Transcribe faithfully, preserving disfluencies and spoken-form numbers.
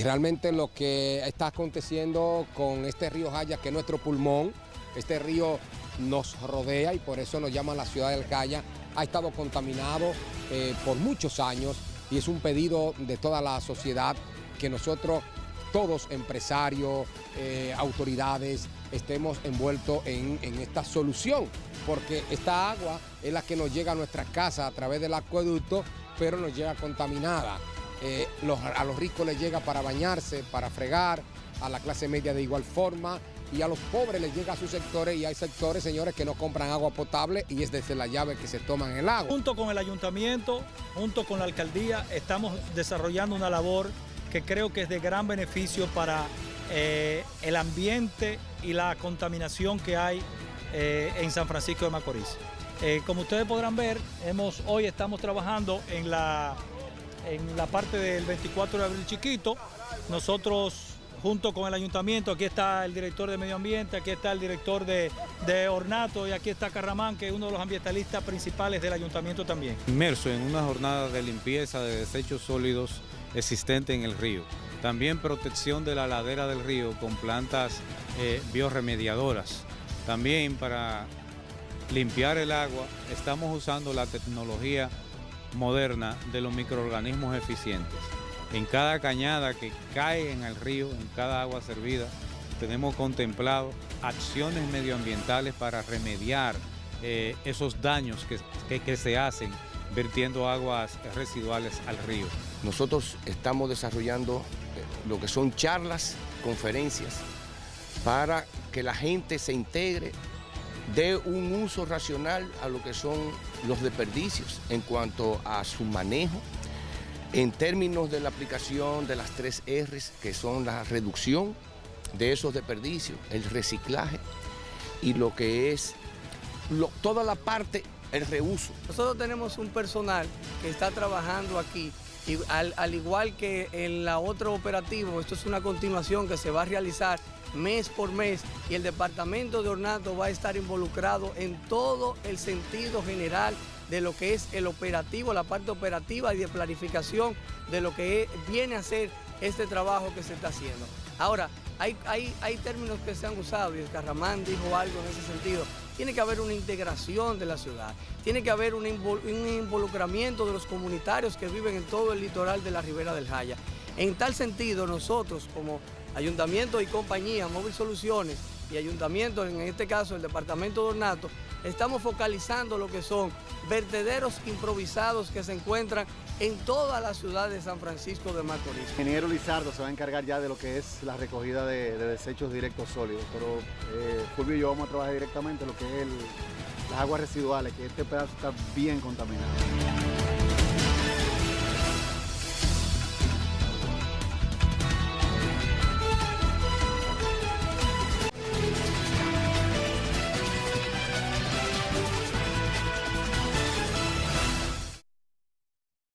realmente lo que está aconteciendo con este río Jaya, que es nuestro pulmón, este río nos rodea y por eso nos llaman la ciudad del Jaya, ha estado contaminado eh, por muchos años y es un pedido de toda la sociedad que nosotros, todos empresarios, eh, autoridades, estemos envueltos en, en esta solución, porque esta agua es la que nos llega a nuestras casas a través del acueducto, pero nos llega contaminada. Eh, los, a los ricos les llega para bañarse, para fregar, a la clase media de igual forma, y a los pobres les llega a sus sectores, y hay sectores, señores, que no compran agua potable y es desde la llave que se toman el agua. Junto con el ayuntamiento, junto con la alcaldía, estamos desarrollando una labor que creo que es de gran beneficio para eh, el ambiente y la contaminación que hay eh, en San Francisco de Macorís. Eh, como ustedes podrán ver, hemos, hoy estamos trabajando en la, en la parte del veinticuatro de abril Chiquito. Nosotros, junto con el ayuntamiento, aquí está el director de medio ambiente, aquí está el director de, de ornato y aquí está Carramán, que es uno de los ambientalistas principales del ayuntamiento también. Inmerso en una jornada de limpieza de desechos sólidos existente en el río. También protección de la ladera del río con plantas eh, biorremediadoras. También para limpiar el agua estamos usando la tecnología moderna de los microorganismos eficientes. En cada cañada que cae en el río, en cada agua servida, tenemos contemplado acciones medioambientales para remediar eh, esos daños que, que, que se hacen vertiendo aguas residuales al río. Nosotros estamos desarrollando lo que son charlas, conferencias, para que la gente se integre, dé un uso racional a lo que son los desperdicios en cuanto a su manejo, en términos de la aplicación de las tres R's, que son la reducción de esos desperdicios, el reciclaje y lo que es lo, toda la parte, el reuso. Nosotros tenemos un personal que está trabajando aquí y al, al igual que en la otro operativo, esto es una continuación que se va a realizar mes por mes y el departamento de ornato va a estar involucrado en todo el sentido general de lo que es el operativo, la parte operativa y de planificación de lo que es, viene a ser este trabajo que se está haciendo. Ahora, hay, hay, hay términos que se han usado y el Carramán dijo algo en ese sentido. Tiene que haber una integración de la ciudad, tiene que haber un, invol un involucramiento de los comunitarios que viven en todo el litoral de la Ribera del Jaya. En tal sentido, nosotros como Ayuntamiento y compañía, Móvil Soluciones y Ayuntamiento, en este caso el Departamento de Ornato, estamos focalizando lo que son vertederos improvisados que se encuentran en toda la ciudad de San Francisco de Macorís. El ingeniero Lizardo se va a encargar ya de lo que es la recogida de, de desechos directos sólidos, pero eh, Fulvio y yo vamos a trabajar directamente lo que es el, las aguas residuales, que este pedazo está bien contaminado.